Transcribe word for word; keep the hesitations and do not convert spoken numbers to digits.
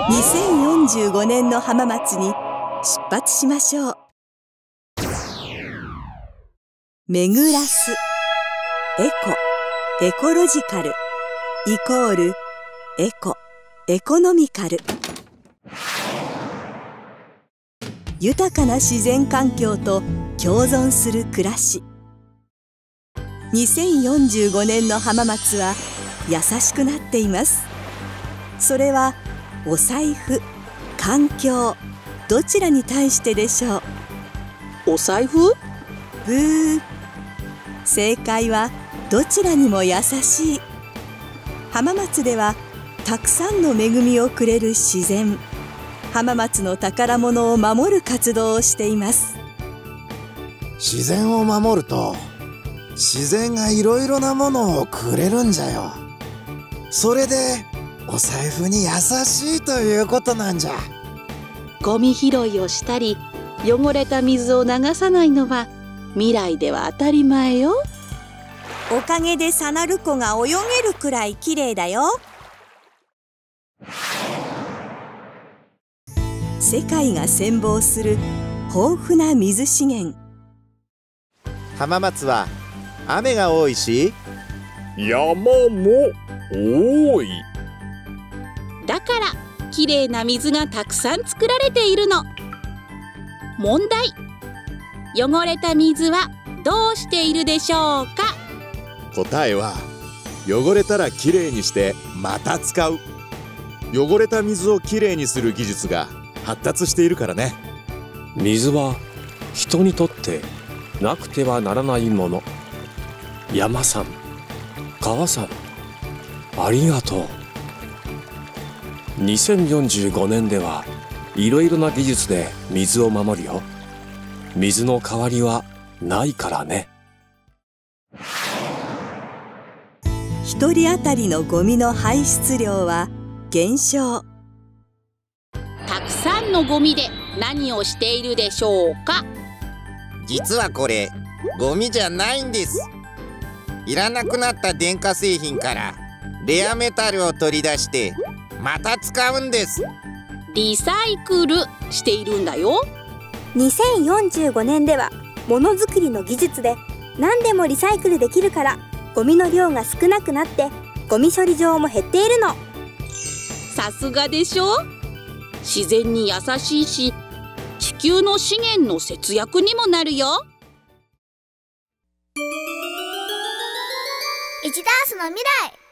にせんよんじゅうごねんの浜松に出発しましょう。巡らす、エコ、エコロジカル、イコール、エコ、エコノミカル。豊かな自然環境と共存する暮らし。にせんよんじゅうごねんの浜松は優しくなっています。それはお財布、環境、どちらに対してでしょう。 お財布？ ブー。正解はどちらにも優しい。浜松ではたくさんの恵みをくれる自然、浜松の宝物を守る活動をしています。 自然を守ると自然がいろいろなものをくれるんじゃよ。それでお財布に優しいということなんじゃ。 ゴミ拾いをしたり汚れた水を流さないのは未来では当たり前よ。 おかげでサナルコが泳げるくらいきれいだよ。世界が羨望する豊富な水資源。 浜松は雨が多いし山も多い。 だからきれいな水がたくさん作られているの。問題。汚れた水はどうしているでしょうか。 答えは汚れたらきれいにしてまた使う。汚れた水をきれいにする技術が発達しているからね。 水は人にとってなくてはならないもの。山さん、川さん、ありがとう。にせんよんじゅうごねんではいろいろな技術で水を守るよ。水の代わりはないからね。 一人当たりのゴミの排出量は減少。 たくさんのゴミで何をしているでしょうか。 実はこれゴミじゃないんです。いらなくなった電化製品からレアメタルを取り出してまた使うんです。 リサイクルしているんだよ。 にせんよんじゅうごねんではものづくりの技術で何でもリサイクルできるからゴミの量が少なくなってゴミ処理場も減っているの。 さすがでしょ。自然に優しいし地球の資源の節約にもなるよ。 いちダースの未来。